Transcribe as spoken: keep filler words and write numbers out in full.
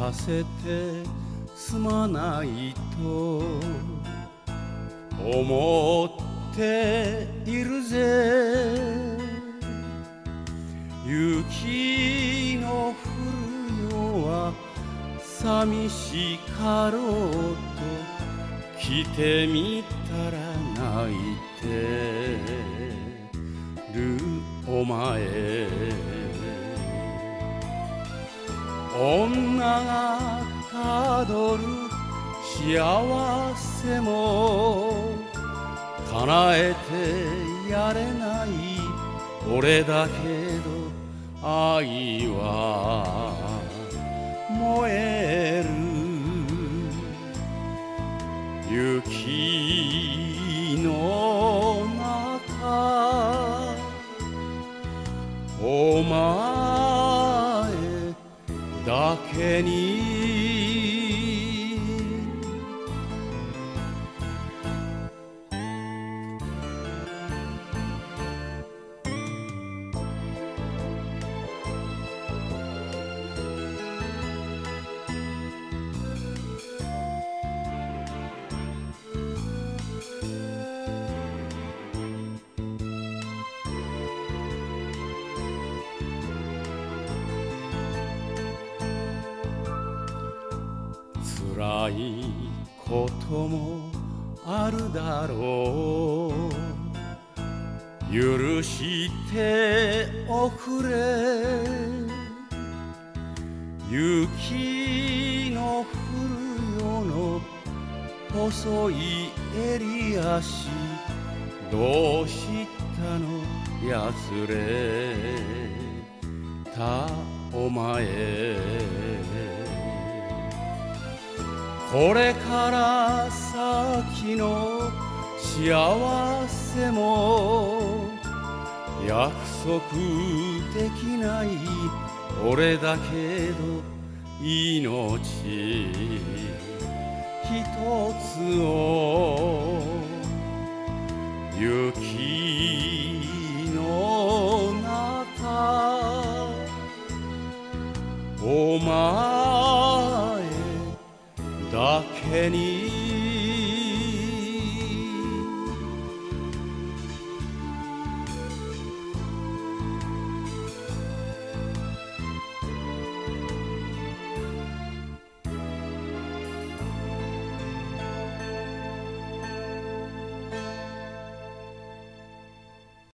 させてすまないと思っているぜ。雪の降るのは寂しかろうと来てみたら泣いてるお前。女がたどる幸せも叶えてやれない俺だけど愛は燃える。雪の中お前だけに辛いこともあるだろう。許しておくれ。雪の降る夜の細い襟足どうしたのやつれたお前。これから先の幸せも約束できない俺だけど命一つを雪の中お前だけに